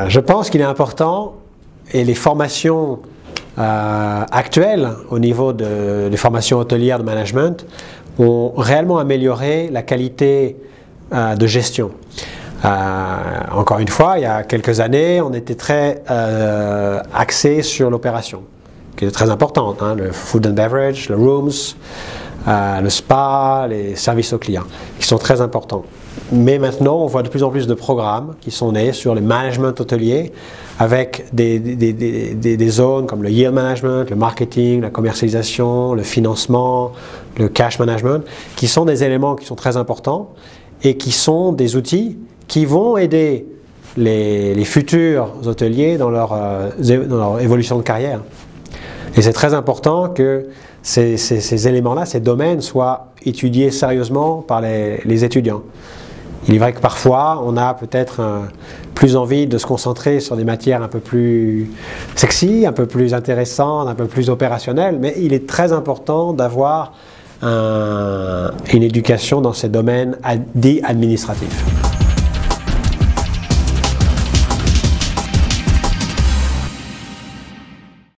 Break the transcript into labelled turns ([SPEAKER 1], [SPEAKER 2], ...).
[SPEAKER 1] Je pense qu'il est important, et les formations actuelles au niveau des formations hôtelières de management ont réellement amélioré la qualité de gestion. Encore une fois, il y a quelques années, on était très axé sur l'opération, qui est très importante, hein, le food and beverage, le rooms, le spa, les services aux clients, qui sont très importants. Mais maintenant, on voit de plus en plus de programmes qui sont nés sur le management hôtelier, avec des zones comme le yield management, le marketing, la commercialisation, le financement, le cash management, qui sont des éléments qui sont très importants et qui sont des outils qui vont aider les futurs hôteliers dans leur évolution de carrière. Et c'est très important que ces éléments-là, ces domaines, soient étudiés sérieusement par les étudiants. Il est vrai que parfois, on a peut-être plus envie de se concentrer sur des matières un peu plus sexy, un peu plus intéressantes, un peu plus opérationnelles, mais il est très important d'avoir une éducation dans ces domaines dits administratifs.